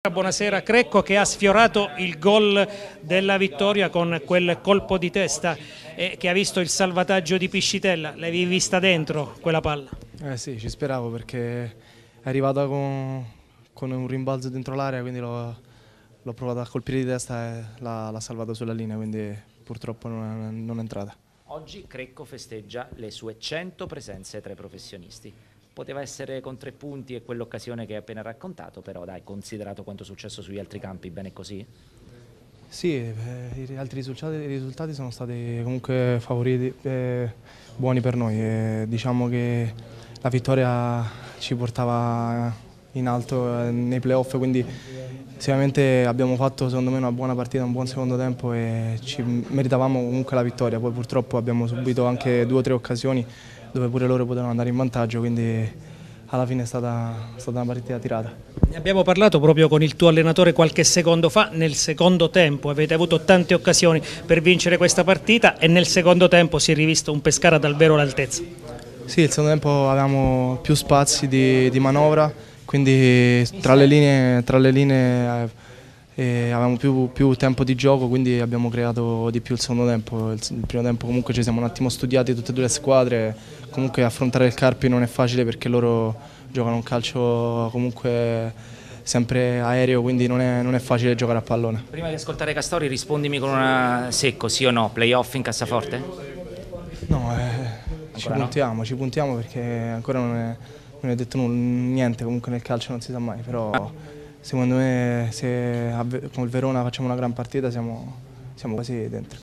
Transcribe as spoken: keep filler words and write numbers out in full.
Buonasera, Crecco che ha sfiorato il gol della vittoria con quel colpo di testa e che ha visto il salvataggio di Piscitella. L'avevi vista dentro quella palla? Eh sì, ci speravo perché è arrivata con, con un rimbalzo dentro l'area, quindi l'ho provato a colpire di testa e l'ha salvata sulla linea, quindi purtroppo non è, non è entrata. Oggi Crecco festeggia le sue cento presenze tra i professionisti. Poteva essere con tre punti e quell'occasione che hai appena raccontato, però dai, considerato quanto è successo sugli altri campi, bene così? Sì, eh, i altri risultati, i risultati sono stati comunque favoriti, eh, buoni per noi. E diciamo che la vittoria ci portava in alto eh, nei playoff, quindi sicuramente abbiamo fatto secondo me una buona partita, un buon secondo tempo e ci meritavamo comunque la vittoria. Poi purtroppo abbiamo subito anche due o tre occasioni dove pure loro potevano andare in vantaggio, quindi alla fine è stata, è stata una partita tirata. Ne abbiamo parlato proprio con il tuo allenatore qualche secondo fa. Nel secondo tempo avete avuto tante occasioni per vincere questa partita e nel secondo tempo si è rivisto un Pescara davvero all'altezza. Sì, il secondo tempo avevamo più spazi di, di manovra, quindi tra le linee, tra le linee eh, avevamo più, più tempo di gioco, quindi abbiamo creato di più il secondo tempo. Il, il primo tempo comunque ci siamo un attimo studiati tutte e due le squadre, comunque affrontare il Carpi non è facile perché loro giocano un calcio comunque sempre aereo, quindi non è, non è facile giocare a pallone. Prima di ascoltare Castori rispondimi con una secco, sì o no, playoff in cassaforte? No, eh, ci puntiamo, no? ci puntiamo perché ancora non è, non è detto nulla, niente, comunque nel calcio non si sa mai, però secondo me se con il Verona facciamo una gran partita siamo, siamo quasi dentro.